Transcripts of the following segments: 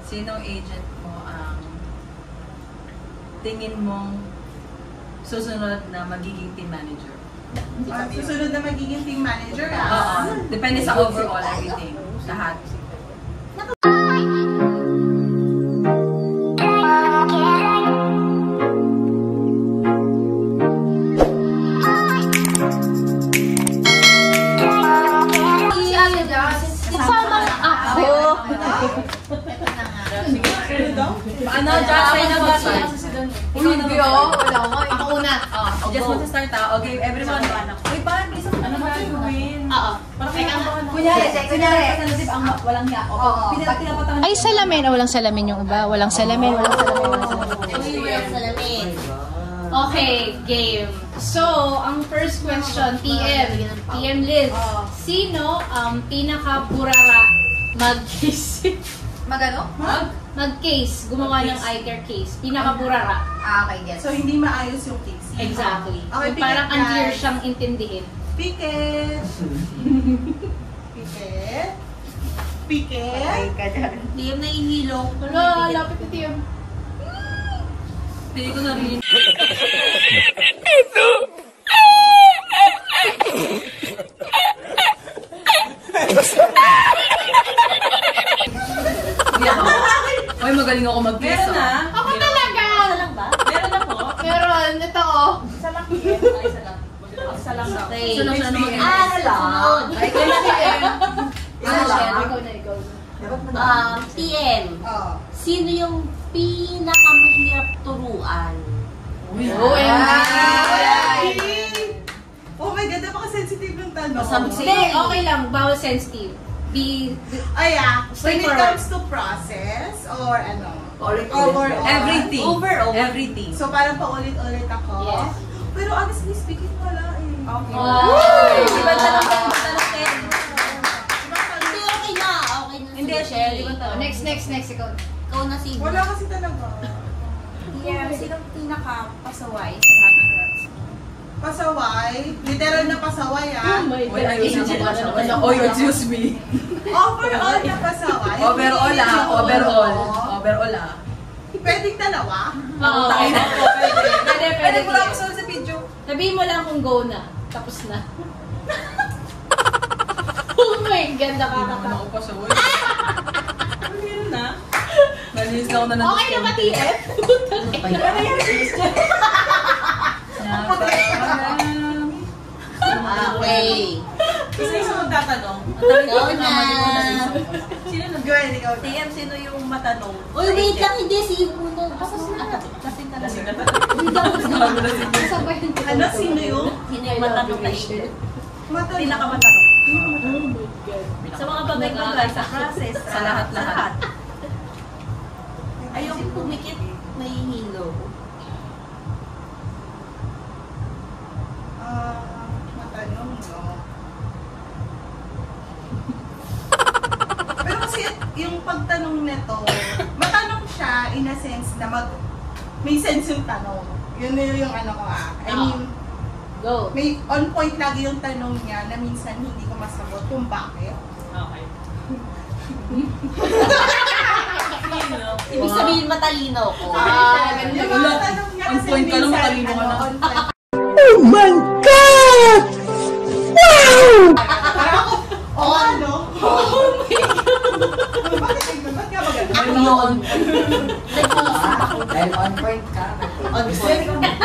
Sinong agent mo ang tingin mong susunod na magiging team manager? Susunod na magiging team manager? Oo. Depende sa overall everything. Lahat. Ano, Jackson na ba siya? Hindi oh. Wala ko. Ako una. Just want to start Okay, everyone. Uy, parang isang ano ba gawin? Oo. Kunyari, kasi ang walang niya. Ay, salamin. Walang salamin yung iba. Walang salamin. Okay, game. So, ang first question, TM Liz. Sino ang pinaka-burara mag-case? Magano? Mag-case. Gumawa ng eye-care case. Pinaka-burara. Okay, yes. So, hindi maayos yung case. Exactly. Okay, So, parang unclear siyang intindihin. Piket! Piket! TM na ihilo. Wala, lapit na TM. Pili ko na rin. Uy, magaling ako mag-guess. Meron na? Ako talaga! Isa lang ba? Meron na po? Meron. Ito oh. Isa lang. Isa lang. Isa lang. Okay. Sunod na naman. Sunod. Ay, kaya TM. Ikaw na. TM. Sino yung pinakamahirap turuan? Oh my God, napaka-sensitive yung tanong. Hindi, okay lang. Bawal sensitive. When it comes to process or ano? Overall. Everything. Overall. Everything. So parang paulit-ulit ako? Yes. Pero honestly speaking, wala eh. Okay. Diba tanong kayo? Hindi, okay na. Okay na. Hindi, share. Diba tanong? Next. Ikaw. Ikaw na si Wala kasi talaga. Yeah, sinong pinaka-pasaway sa lahat ng girls? Pasaway? Literal na pasaway Uy, ay, oh, excuse me. Overall na pasaway? Overall Pwedeng dalawa? Oo. Pwede ko lang ako sa video. Sabihin mo lang kung go na. Tapos na. Oh my God, nakakatawa. Ako pa sa word. Ano na? Nalinis na ako na ng Okay na ba, TF? Okay. Isa magtatanong. Ikaw na. Sino nag-gawin? Ikaw na. TM, sino yung matanong? Uy, wait lang, hindi. Si Uno. Kasi na lang. Ano? Sino yung? Sino yung matanong na ito? Matanong. Pinakamatanong. Sa mga bagay-bagay, sa process, Sa lahat-lahat. Ayoko pumikit, may hilo. Matanong, no? Pero kasi yung pagtanong nito, matanong siya in a sense na may sense yung tanong. Yun yung ano ko I mean, Go. may on point lagi yung tanong niya na minsan hindi ko masagot kung bakit. Okay. Ibig sabihin matalino ko. Yung mga tanong niya On kasi point ka lang, minsan, matalino ka na. on point. Oh my God! Parang ako, ano? Ba't ka ba ganun? Yun. Nag-iisip ako. Dahil on point ka. On point.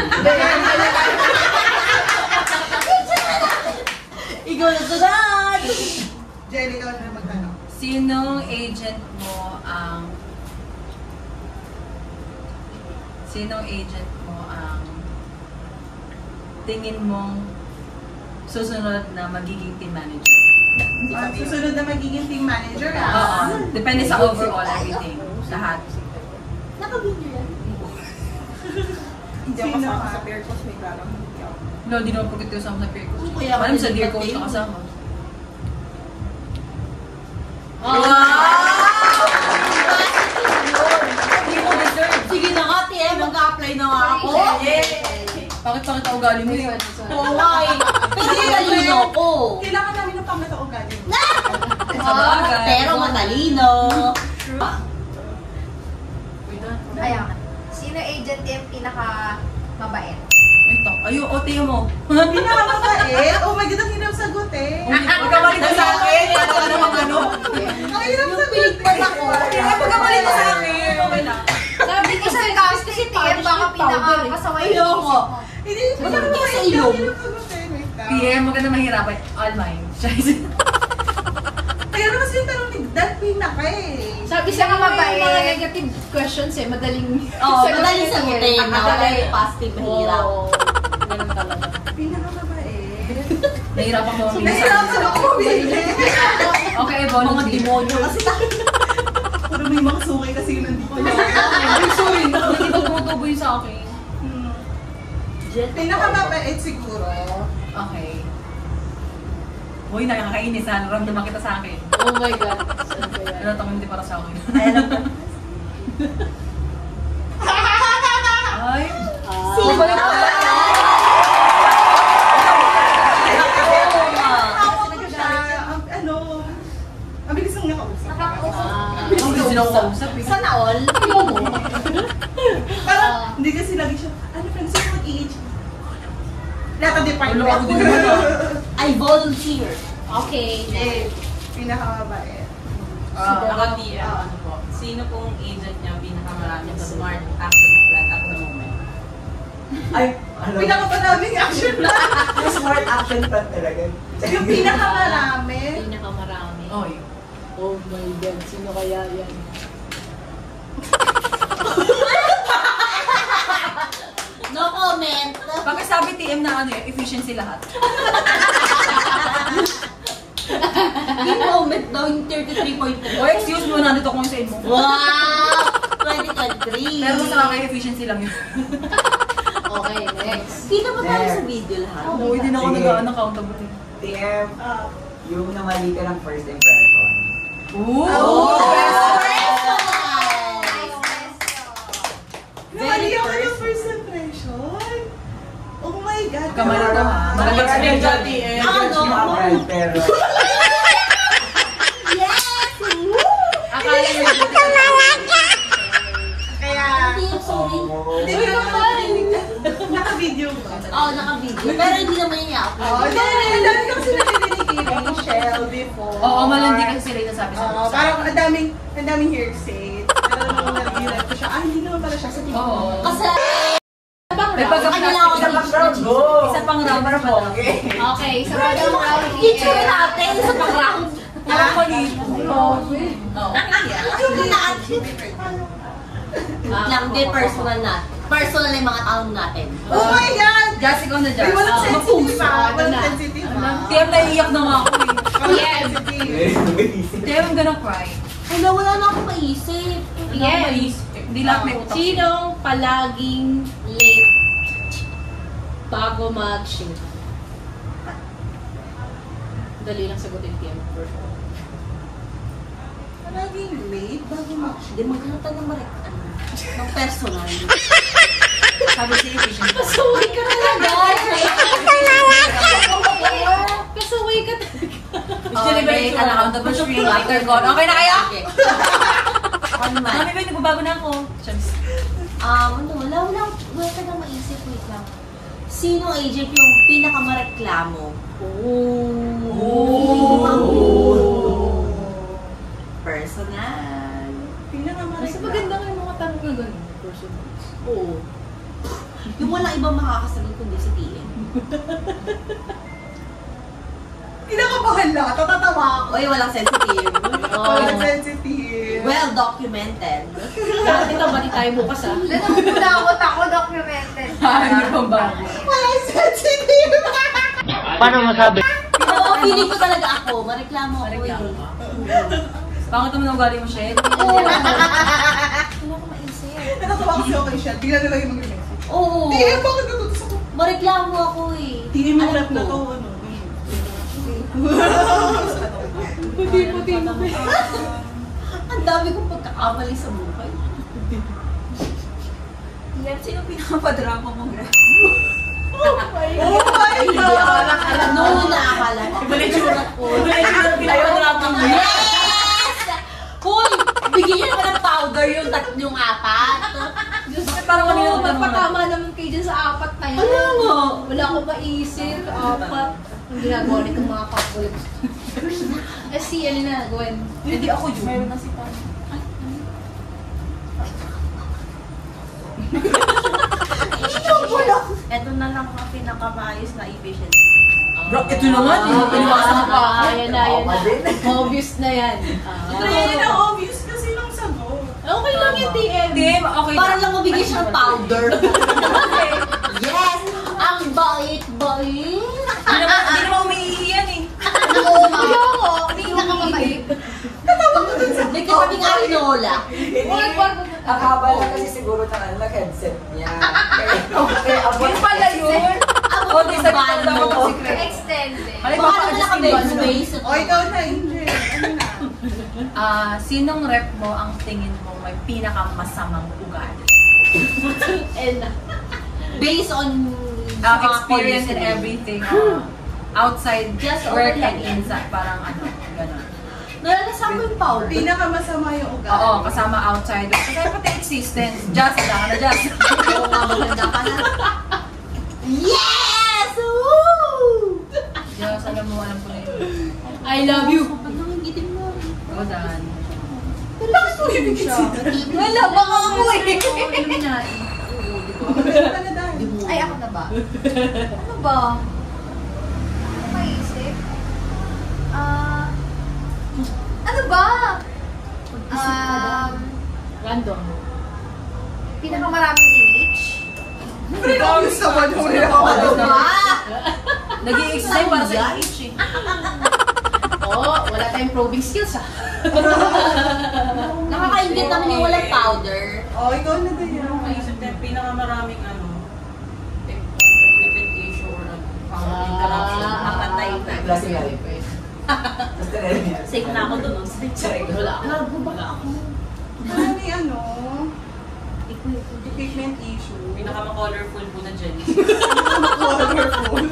Ikaw na sunod! Jelly, ikaw na magtanong. Sinong agent mo ang tingin mong susunod na magiging team manager? Susunod na magiging team manager, Oo. Depende sa overall everything. Lahat. Nakabinyo yan. Hindi ako kasama sa peer course, may parang hindi ako. No, di naman pagkatiyo sa mga peer coach. Kaya Alam sa ako dear coach din. na kasama. Sige na nga, TM, mag-a-apply na nga ako. Bakit pakita ugali mo yun? Oo nga eh. Kasi matalino ko. Kailangan namin ng pangata ugali. Sa bagay. Pero matalino. Ayan. Sino agent yung pinaka mabait? Ito. Ayun, o, tingnan mo. Pinakamabait? Oh my God, ang hirap sagutin. Huwag ka malito sa akin. Paano ka naman ano? Ang hirap sagutin. Huwag ka malito sa akin. Okay lang. Sabi ko sa kasi TM baka pinaka-pasaway yung isip mo. Hindi, Bakit hirap ka sa sagutin. ilong? Hirap sagutin. Wait lang. PM, huwag ka na mahirapan. All mine. Pero kasi yung tanong ni Dad, pinaka eh. Sabi Siya sa ka mga mabait. mga negative questions eh, madaling Oo, madaling sagutin. Madali positive, mahirap. Oo, ganun talaga. Pinakamabait. Nahirapan ko mamili sa Nahirapan ako mamili. Okay, volunteer. Mga demonyo kasi Puro may mga sukay kasi yun nandito. Ay, sorry. Hindi tumutubo yun sa akin. Pinakamabait siguro. Okay. Uy, nakakainis ha. Naramdaman kita sa akin. Oh my God. Saan ba yan? Ano itong hindi para sa akin? Ay. Sino? Tawag ko siya. Ano? Ang bilis ng nakausap. Ang gusto na kausap eh. sana all. Parang, hindi kasi lagi siya, ano friends, sino mag-i-age? Lahat ng department. Wala ako din naman I volunteer. Okay. Eh, pinakamabait. Naka-DM, ano po, sino pong agent niya pinakamarami sa smart action plan at the moment? Ay, ano? Pinakamaraming action plan. Yung smart action plan talaga. Yung pinakamarami. Pinakamarami. Oy. Oh my God. Sino kaya yan? No comment. Bakit sabi TM na ano yun, efficiency lahat? In moment daw yung 33.3. O excuse mo, nandito ko yung sa mo. Wow! 2023. Pero sa akin, efficiency lang yun. Okay, next. Kita ba tayo sa video lahat? Oo, hindi na ako Sige. nag-ano accountable. TM, yung namali ka ng first impression. Ooh! Namali ako yung first impression. Oh my God. Kamali ka ha. Malalag sa Ano? TM. Ano? Mahal, pero... Akala niyo Kaya, Sorry. hindi ko naman naka-video ba? Oo, naka-video. Pero hindi naman yung i-upload. Oo, ang dami kasi narinig kay Rachel before. Oo, malandi kasi sila yung nasabi sa Oo, parang ang daming hearsay. Pero nung nag-ilan ko siya, hindi naman pala siya sa TV. Oo. Kasi, May pagka-class. Kanila ako Isa pang na- round. Isa pang round. Para po. Okay, sa bagong round. picture natin sa pang-round. Parang mali. Oo. Yung natin. Lang, di personal na. Personal yung mga tanong natin. Oh my God! Just ikaw na just. Ay, walang Oo. sensitive ah. Ano Walang na? sensitive ah. TM, naiiyak na nga ako eh. Walang sensitive. TM, I'm gonna cry. Wala, wala na akong maisip. Yes. Hindi lahat may utak. Sinong palaging late bago mag-shift? Dali lang sagutin TM. Palaging late bago mag-shoot. Hindi, magkakata ng ng personal. Sabi si efficient. Kasuwi ka talaga! Kasuwi ka talaga. Delivery ka na on the screen. After gone. Okay na kaya? Okay. Ako naman. Mami, ba, nagbabago na ako. Chums. Wala ka na maisip. Wait lang. Sino agent yung pinakamareklamo? Personal. Mas maganda nga yung mga tanong na ganun. Personal. Oo. Yung walang ibang makakasagot kundi si TM. Kinakabahan lang. Tatatawa ako. Oy, walang sensitive. Walang sensitive. Well documented. Dati ka ba di tayo bukas ah? Nanungunawot ako, documented. Ano pang bago? Walang sensitive. Oo, feeling ko talaga ako. Mareklamo ako Mareklamo eh. ka? Pangit naman ang ugali mo, Shed. Oo. Wala ko maisip. Natatawa kasi ako kay Shell. Bigla na lang yung mag-message. Oo. TM, bakit natutos ako? Mareklamo ako eh. TM yung Alam rap na ko. to. Ano? Puti-puti mo. Ang dami kong pagkakamali sa buhay. TM, sino pinakapadrama mo? Oh my Hindi God! ako lang alam. Noon na akala ko. Iba na yung tsura ko. Iba na yung tsura. Pinapadrama mo. Yes! Hoy! Bigyan niyo naman ng powder yung apat. parang kanina Oo, ko tanong magpatama naman kayo dyan sa apat na yan. Wala nga. Wala akong maisip. Apat. Ang ginagawa nitong mga couple. Eh si, ano na, Gwen. Hindi ako yun. Meron na si Pan. Ito na lang ang pinakamayos na efficient. Bro, ito naman. Piniwasan ko pa ako. Ayan na, ayan na. Obvious na yan. Kaya na obvious kasi nung sagot. Okay lang yung TM. Hindi, okay. Para lang mabigay siyang powder. Yes! Ang bait-bait! Hindi naman umiihi yan eh. Oo, hindi na ka mabait. May katabi nga ni Lola. Wag. Ang haba lang kasi siguro ng headset niya. Kaya abot. Yun pala yun. Ako O, di sabi ko bando. na ako secret. Extended. Malay Baka pa naman naka-bed space. O, ikaw na, Angel. Ano na? Sinong rep mo ang tingin mo may pinakamasamang ugali? Based on Experience and everything. Outside Just work over and lang. inside. Parang ano, gano'n. Nalalasan ko yung powder. Pinakamasama yung ugali. Oo, kasama outside. Kasi pati existence. Just, wala ka na just. Oo nga, maganda ka na. Yes! Woo! Just, alam mo, alam ko na yun. I love you. Ba't nangigitim na? Oo, Dan. Bakit mo ibigay siya? Wala, baka ako eh. Illuminati. Wala na dahil. Ay, ako na ba? Ano ba? Ano maisip? Ano ba? Random. Pinakamaraming image? Pero obvious naman yung Ano ba? Nag-i-excite para sa image eh. Oo, wala tayong probing skills ah. Nakakaingit naman yung walang powder. O, ikaw na din yan. Naisip niya, pinakamaraming equipment issue or power interruption. Nakatay na. Klase nga rin. Basta rin niya. Safe na ako doon. Wala. Marami equipment issue. Pinaka-colorful po na dyan. Colorful.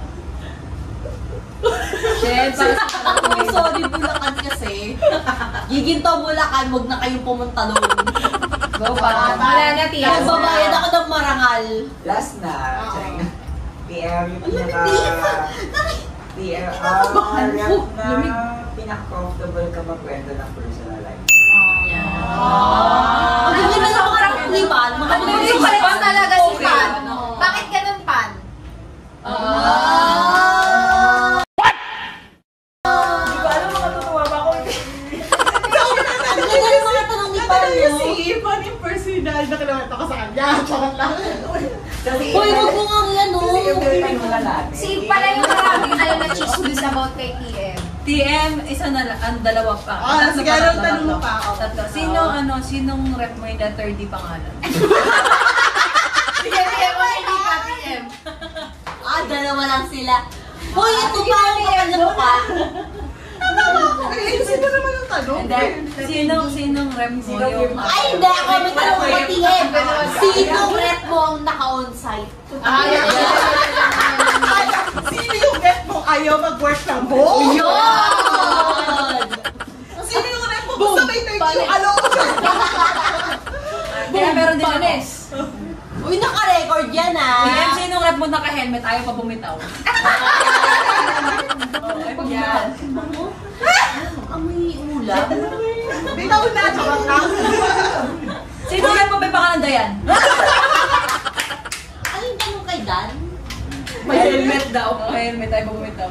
Shit, Oh, sorry, Bulacan kasi. Giginto Bulacan, wag na kayong pumunta doon. Go pa. Wala na, Tia. Magbabayad ako ng marangal. Last na. Check. PM yung pinaka... PM, rep na pinaka-comfortable ka magkwento ng personal life. Hindi na ako karang liban. Hindi ko rin talaga si Pan. Bakit ganun, Pan? Hindi ko alam, makatutuwa ba ako? Ang ganda ng mga tanong ni Pan, Ano yung no? si Ivan yung personal na kinawento ko sa kanya? Charot lang. Hoy, wag mo nga yan, no? Kasi yung pinag natin. Si pala yung maraming alam na chismis about kay TM. TM, isa na lang, ang dalawa pa. Tatlo sige, pa, anong tatlo, tanong mo tatlo. pa? Oh. Tatlo. Sinong rep mo yung letter D pangalan? Sige, TM mo hindi ka, TM. Dalawa lang sila. Hoy, ito pa ang kapal na mukha. Ay, sino naman yung tanong? Sinong rep mo yung... Ay, hindi ako. May tanong ko, TM. Sinong rep mo ang naka-on-site? Sino yung rep mo ayaw mag-work from home? Yun! Sino yung rep mo gusto may thank you? Ano ko siya? Kaya meron din ano. Uy, naka-record yan, TM, ah. sinong rep mo naka-helmet? Ayaw pa bumitaw. Yan. Amoy ulam. Bitaw na, charot lang. Sinong rep mo may pangalan Dayan? Ano yung tanong kay Dan? May helmet daw. May helmet, ayaw pa bumitaw.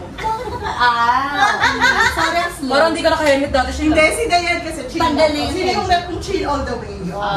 Sorry, ang slow. Parang hindi ka naka-helmet dati siya. Hindi, si Dayan kasi chill. Tanggalin. Sino yung rep mong chill all the way?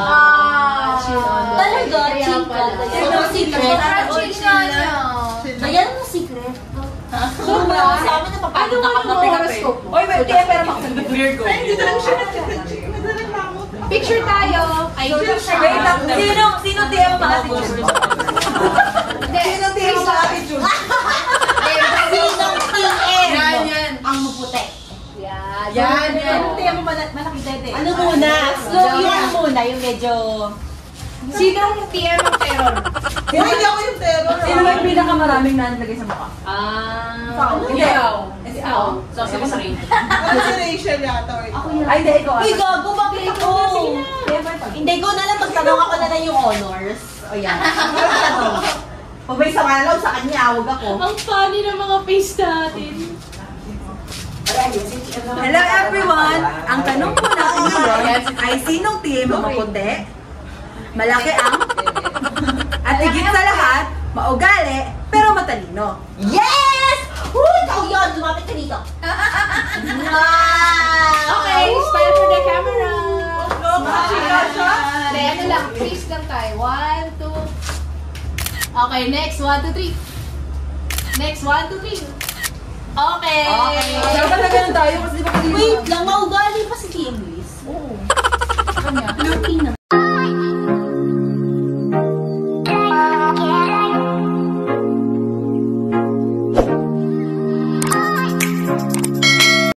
Talaga, chill ka. Sino ang secret? Chill nga niya. Ayan ang secret. So, sa amin napapagod na Ano kami. horoscope mo? Oy, may TM pero makasal Virgo. Hindi na lang siya nag-chill. Madalang na ako. Picture tayo. Ay, Wait lang, sino TM ang attitude? Sino TM sa attitude? Sinong TM? Yan. Ang maputi. Yan. Sinong TM ang malaki dede? Ano muna? Slow yung muna, yung medyo... Sinong TM ang terror? Hindi ako yung terror. Sino ba yung pinakamaraming nalagay sa mukha? Hindi. Ikaw. So, sa Rachel. Ako si Rachel yata. Ay, hindi, ikaw. Uy, gago, bakit Hindi ko. Oo. Hindi ko na lang magtanong ako na lang yung honors. O yan. Pag may sama lang sa kanya, huwag ako. Ang funny ng mga face natin. Hello everyone! Ang tanong po natin ngayon ay sinong team maputi, malaki ang, at higit sa lahat, maugali, pero matalino. Yes! Ikaw yun! Lumapit ka dito. Okay, smile for the camera. Makakilala. Hindi, ano lang, freeze lang tayo. 1, 2. Okay, next. 1, 2, 3. Next, 1, 2, 3. Okay. Dapat na ganun tayo kasi di ba